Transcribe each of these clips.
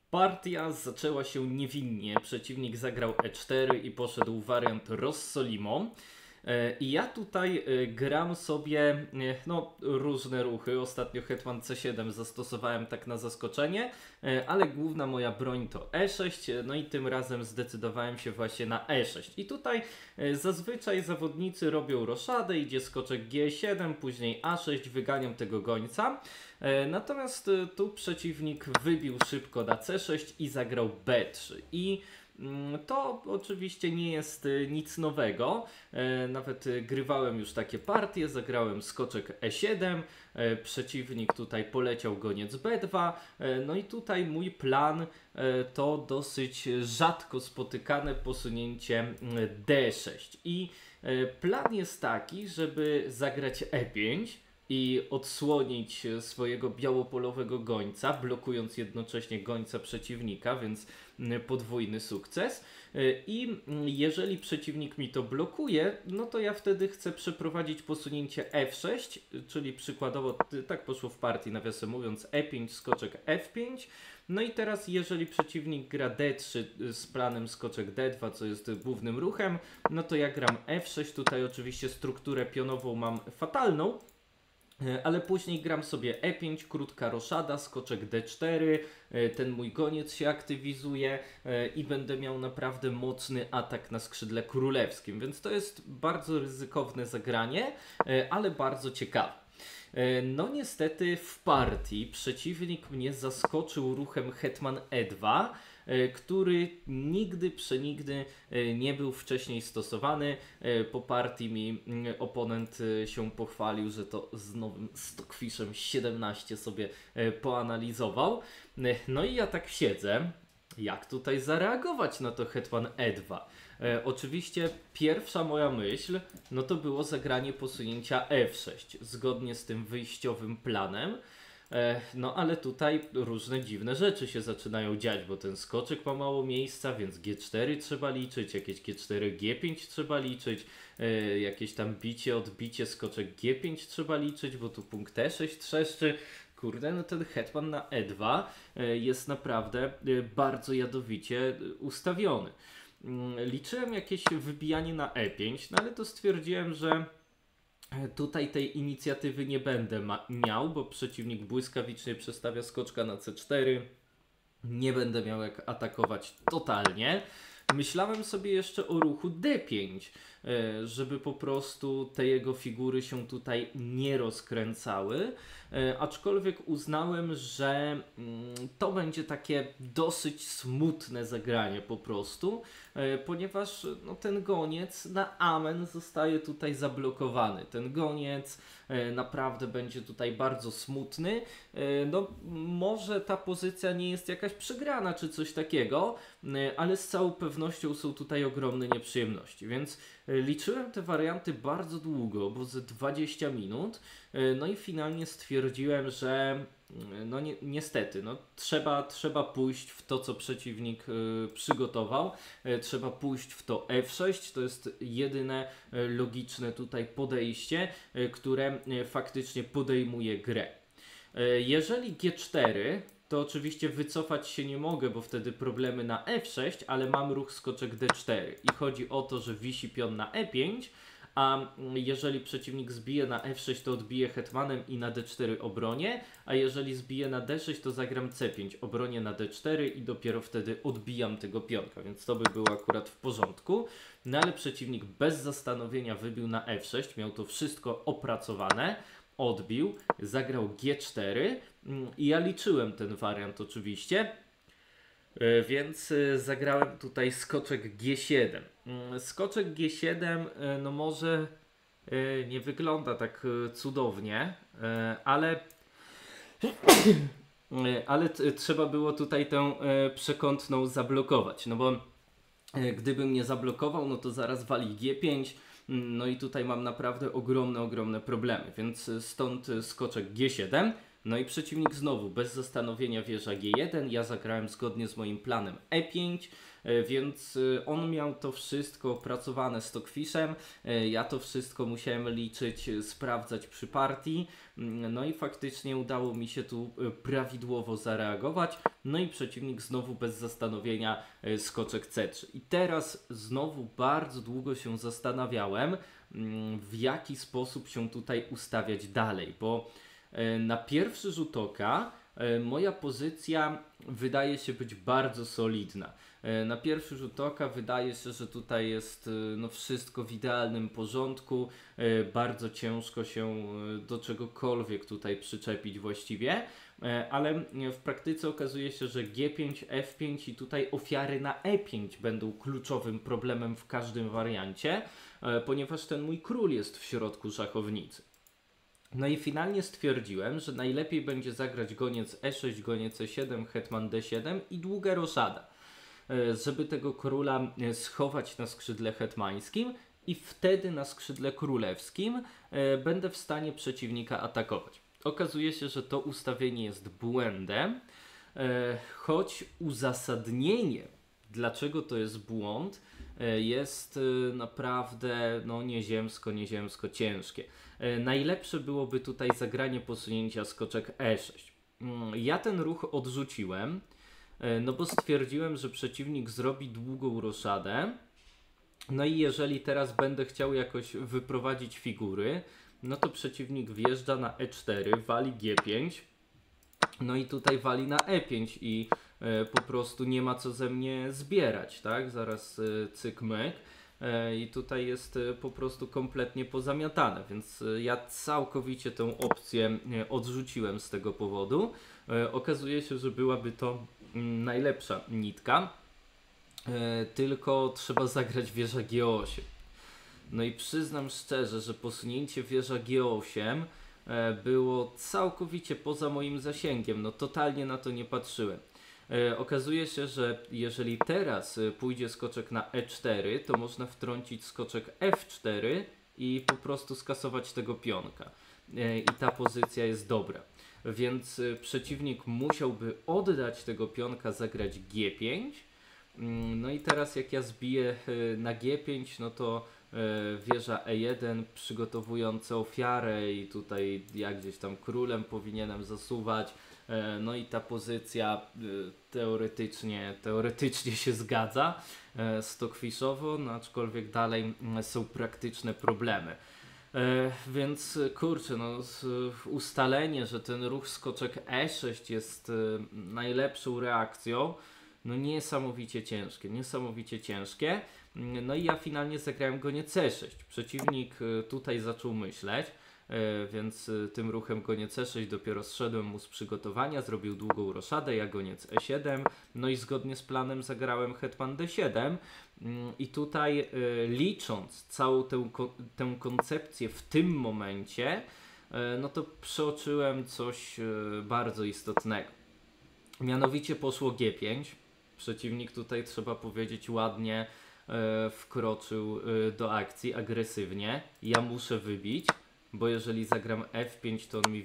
Partia zaczęła się niewinnie, przeciwnik zagrał E4 i poszedł wariant Rossolimo. I ja tutaj gram sobie no, różne ruchy. Ostatnio hetman C7 zastosowałem tak na zaskoczenie, ale główna moja broń to E6, no i tym razem zdecydowałem się właśnie na E6. I tutaj zazwyczaj zawodnicy robią roszadę, idzie skoczek G7, później A6, wyganiam tego gońca. Natomiast tu przeciwnik wybił szybko na C6 i zagrał B3. I to oczywiście nie jest nic nowego, nawet grywałem już takie partie, zagrałem skoczek E7, przeciwnik tutaj poleciał goniec B2, no i tutaj mój plan to dosyć rzadko spotykane posunięcie D6 i plan jest taki, żeby zagrać E5 i odsłonić swojego białopolowego gońca, blokując jednocześnie gońca przeciwnika, więc podwójny sukces. I jeżeli przeciwnik mi to blokuje, no to ja wtedy chcę przeprowadzić posunięcie F6, czyli przykładowo tak poszło w partii, nawiasem mówiąc, E5, skoczek F5. No i teraz jeżeli przeciwnik gra D3 z planem skoczek D2, co jest głównym ruchem, no to ja gram F6, tutaj oczywiście strukturę pionową mam fatalną, ale później gram sobie E5, krótka roszada, skoczek D4, ten mój goniec się aktywizuje i będę miał naprawdę mocny atak na skrzydle królewskim, więc to jest bardzo ryzykowne zagranie, ale bardzo ciekawe. No niestety w partii przeciwnik mnie zaskoczył ruchem hetman E2, który nigdy przenigdy nie był wcześniej stosowany. Po partii mi oponent się pochwalił, że to z nowym Stockfishem 17 sobie poanalizował. No i ja tak siedzę, jak tutaj zareagować na to hetman E2? Oczywiście pierwsza moja myśl, no to było zagranie posunięcia F6, zgodnie z tym wyjściowym planem. No ale tutaj różne dziwne rzeczy się zaczynają dziać, bo ten skoczek ma mało miejsca, więc G4 trzeba liczyć, jakieś G4, G5 trzeba liczyć, jakieś tam bicie, odbicie, skoczek G5 trzeba liczyć, bo tu punkt E6 trzeszczy. Kurde, no ten hetman na E2 jest naprawdę bardzo jadowicie ustawiony. Liczyłem jakieś wybijanie na E5, no ale to stwierdziłem, że tutaj tej inicjatywy nie będę miał, bo przeciwnik błyskawicznie przestawia skoczka na C4. Nie będę miał jak atakować totalnie. Myślałem sobie jeszcze o ruchu D5, żeby po prostu te jego figury się tutaj nie rozkręcały, aczkolwiek uznałem, że to będzie takie dosyć smutne zagranie po prostu, ponieważ no, ten goniec na amen zostaje tutaj zablokowany. Ten goniec naprawdę będzie tutaj bardzo smutny. No, może ta pozycja nie jest jakaś przegrana czy coś takiego, ale z całą pewnością są tutaj ogromne nieprzyjemności, więc liczyłem te warianty bardzo długo, bo ze 20 minut, no i finalnie stwierdziłem, że no niestety, no trzeba pójść w to, co przeciwnik przygotował, trzeba pójść w to F6, to jest jedyne logiczne tutaj podejście, które faktycznie podejmuje grę. Jeżeli G4, to oczywiście wycofać się nie mogę, bo wtedy problemy na F6, ale mam ruch skoczek D4 i chodzi o to, że wisi pion na E5, a jeżeli przeciwnik zbije na F6, to odbije hetmanem i na D4 obronię, a jeżeli zbije na D6, to zagram C5, obronię na D4 i dopiero wtedy odbijam tego pionka, więc to by było akurat w porządku. No ale przeciwnik bez zastanowienia wybił na F6, miał to wszystko opracowane, odbił, zagrał G4 i ja liczyłem ten wariant oczywiście, więc zagrałem tutaj skoczek G7. Skoczek G7 no może nie wygląda tak cudownie, ale trzeba było tutaj tę przekątną zablokować, no bo gdybym nie zablokował, no to zaraz wali G5, no i tutaj mam naprawdę ogromne problemy, więc stąd skoczek G7. No i przeciwnik znowu bez zastanowienia wieża G1, ja zagrałem zgodnie z moim planem E5, więc on miał to wszystko opracowane stockfishem, ja to wszystko musiałem liczyć, sprawdzać przy partii, no i faktycznie udało mi się tu prawidłowo zareagować, no i przeciwnik znowu bez zastanowienia skoczek C3. I teraz znowu bardzo długo się zastanawiałem, w jaki sposób się tutaj ustawiać dalej, bo na pierwszy rzut oka moja pozycja wydaje się być bardzo solidna. Na pierwszy rzut oka wydaje się, że tutaj jest no, wszystko w idealnym porządku, bardzo ciężko się do czegokolwiek tutaj przyczepić właściwie, ale w praktyce okazuje się, że G5, F5 i tutaj ofiary na E5 będą kluczowym problemem w każdym wariancie, ponieważ ten mój król jest w środku szachownicy. No i finalnie stwierdziłem, że najlepiej będzie zagrać goniec E6, goniec E7, hetman D7 i długa roszada, żeby tego króla schować na skrzydle hetmańskim i wtedy na skrzydle królewskim będę w stanie przeciwnika atakować. Okazuje się, że to ustawienie jest błędem, choć uzasadnienie, dlaczego to jest błąd, jest naprawdę no, nieziemsko ciężkie. Najlepsze byłoby tutaj zagranie posunięcia skoczek E6. Ja ten ruch odrzuciłem, no bo stwierdziłem, że przeciwnik zrobi długą roszadę. No i jeżeli teraz będę chciał jakoś wyprowadzić figury, no to przeciwnik wjeżdża na E4, wali G5, no i tutaj wali na E5 i po prostu nie ma co ze mnie zbierać, tak? Zaraz cyk myk. I tutaj jest po prostu kompletnie pozamiatane, więc ja całkowicie tę opcję odrzuciłem z tego powodu. Okazuje się, że byłaby to najlepsza nitka, tylko trzeba zagrać wieża G8. No i przyznam szczerze, że posunięcie wieża G8 było całkowicie poza moim zasięgiem, no totalnie na to nie patrzyłem. Okazuje się, że jeżeli teraz pójdzie skoczek na E4, to można wtrącić skoczek F4 i po prostu skasować tego pionka. I ta pozycja jest dobra. Więc przeciwnik musiałby oddać tego pionka, zagrać G5. No i teraz jak ja zbiję na G5, no to wieża E1 przygotowując ofiarę i tutaj ja gdzieś tam królem powinienem zasuwać. No i ta pozycja teoretycznie się zgadza stockfishowo, no aczkolwiek dalej są praktyczne problemy. Więc kurczę, no ustalenie, że ten ruch skoczek E6 jest najlepszą reakcją, no niesamowicie ciężkie. No i ja finalnie zagrałem goniec C6. Przeciwnik tutaj zaczął myśleć, więc tym ruchem goniec C6 dopiero zszedłem mu z przygotowania, zrobił długą roszadę, ja goniec E7, no i zgodnie z planem zagrałem hetman D7 i tutaj licząc całą tę koncepcję w tym momencie, no to przeoczyłem coś bardzo istotnego. Mianowicie poszło G5, przeciwnik tutaj trzeba powiedzieć ładnie wkroczył do akcji agresywnie, ja muszę wybić, bo jeżeli zagram F5, to on mi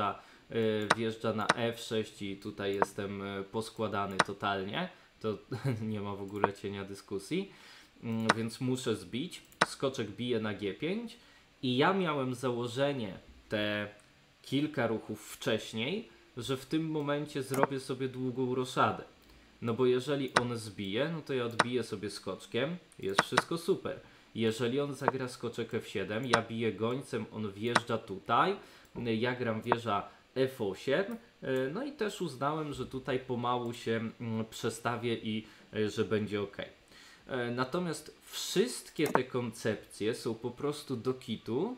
wjeżdża na F6 i tutaj jestem poskładany totalnie. To nie ma w ogóle cienia dyskusji. Więc muszę zbić. Skoczek bije na G5 i ja miałem założenie te kilka ruchów wcześniej, że w tym momencie zrobię sobie długą roszadę. No bo jeżeli on zbije, no to ja odbiję sobie skoczkiem, jest wszystko super. Jeżeli on zagra skoczek F7, ja biję gońcem, on wjeżdża tutaj, ja gram wieża F8, no i też uznałem, że tutaj pomału się przestawię i że będzie ok. Natomiast wszystkie te koncepcje są po prostu do kitu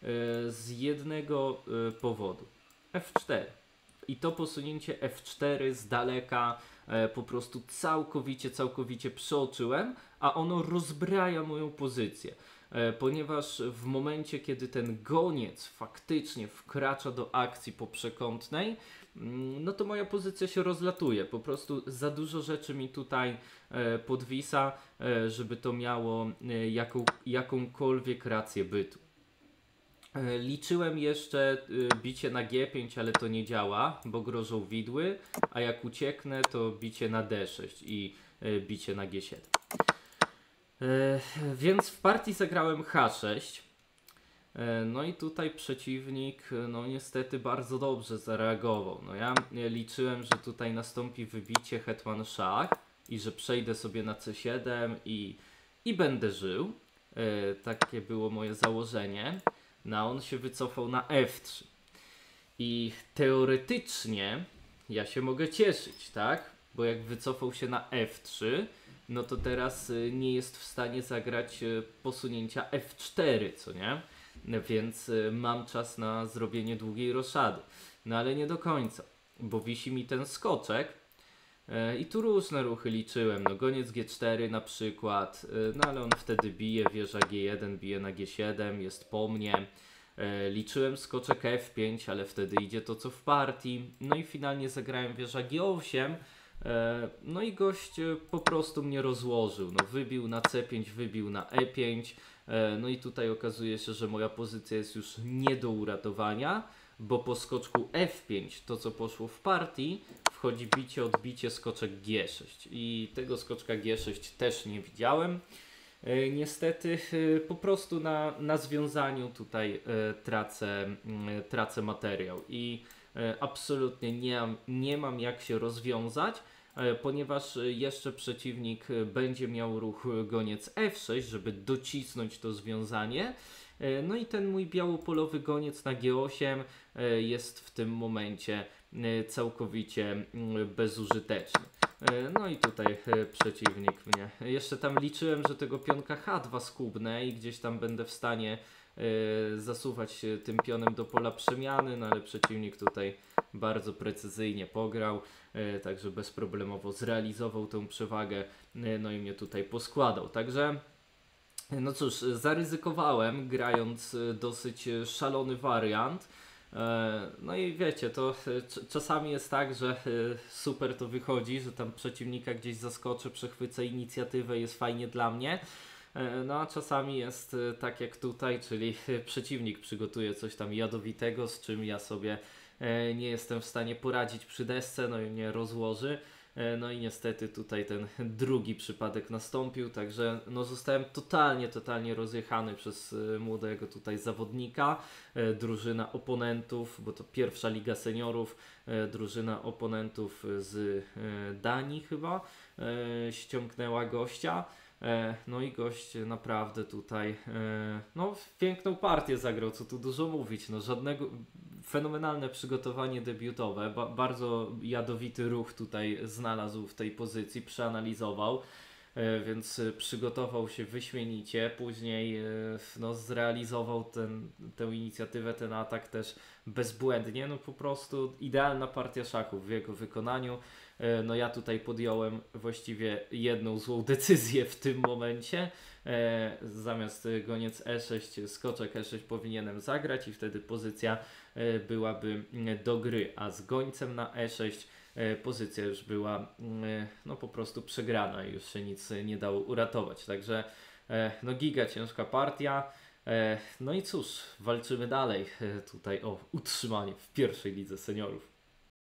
z jednego powodu. F4. I to posunięcie F4 z daleka po prostu całkowicie przeoczyłem, a ono rozbraja moją pozycję. Ponieważ w momencie, kiedy ten goniec faktycznie wkracza do akcji po przekątnej, no to moja pozycja się rozlatuje. Po prostu za dużo rzeczy mi tutaj podwisa, żeby to miało jakąkolwiek rację bytu. Liczyłem jeszcze bicie na G5, ale to nie działa, bo grożą widły, a jak ucieknę, to bicie na D6 i bicie na G7. Więc w partii zagrałem H6. No i tutaj przeciwnik, no niestety bardzo dobrze zareagował. No ja liczyłem, że tutaj nastąpi wybicie hetman szach i że przejdę sobie na C7 i będę żył. Takie było moje założenie. No a on się wycofał na F3. I teoretycznie ja się mogę cieszyć, tak? Bo jak wycofał się na F3, no to teraz nie jest w stanie zagrać posunięcia F4, co nie? Więc mam czas na zrobienie długiej roszady. No ale nie do końca, bo wisi mi ten skoczek i tu różne ruchy liczyłem. No goniec G4 na przykład, no ale on wtedy bije, wieża G1 bije na G7, jest po mnie. Liczyłem skoczek F5, ale wtedy idzie to co w partii. No i finalnie zagrałem wieża G8. No i gość po prostu mnie rozłożył. No wybił na C5, wybił na E5. No i tutaj okazuje się, że moja pozycja jest już nie do uratowania, bo po skoczku F5, to co poszło w partii, wchodzi bicie, odbicie, skoczek G6. I tego skoczka G6 też nie widziałem. Niestety po prostu na związaniu tutaj tracę materiał i absolutnie nie mam jak się rozwiązać, ponieważ jeszcze przeciwnik będzie miał ruch goniec F6, żeby docisnąć to związanie. No i ten mój białopolowy goniec na G8 jest w tym momencie całkowicie bezużyteczny. No i tutaj przeciwnik mnie. Jeszcze tam liczyłem, że tego pionka H2 skubnę i gdzieś tam będę w stanie zasuwać tym pionem do pola przemiany, no ale przeciwnik tutaj bardzo precyzyjnie pograł, także bezproblemowo zrealizował tę przewagę, no i mnie tutaj poskładał. Także no cóż, zaryzykowałem grając dosyć szalony wariant. No i wiecie, to czasami jest tak, że super to wychodzi, że tam przeciwnika gdzieś zaskoczę, przechwycę inicjatywę, jest fajnie dla mnie. No a czasami jest tak jak tutaj, czyli przeciwnik przygotuje coś tam jadowitego, z czym ja sobie nie jestem w stanie poradzić przy desce, no i mnie rozłoży. No i niestety tutaj ten drugi przypadek nastąpił, także no zostałem totalnie rozjechany przez młodego tutaj zawodnika. Drużyna oponentów, bo to pierwsza Liga Seniorów, drużyna oponentów z Danii chyba ściągnęła gościa. No i gość naprawdę tutaj no piękną partię zagrał, co tu dużo mówić, no żadnego, fenomenalne przygotowanie debiutowe, bardzo jadowity ruch tutaj znalazł w tej pozycji, przeanalizował, więc przygotował się wyśmienicie, później no, zrealizował tę inicjatywę, ten atak też bezbłędnie, no po prostu idealna partia szachów w jego wykonaniu. No ja tutaj podjąłem właściwie jedną złą decyzję w tym momencie. Zamiast goniec E6, skoczek E6 powinienem zagrać i wtedy pozycja byłaby do gry, a z gońcem na E6 pozycja już była no po prostu przegrana i już się nic nie dało uratować. Także no giga ciężka partia. No i cóż, walczymy dalej tutaj o utrzymanie w pierwszej lidze seniorów.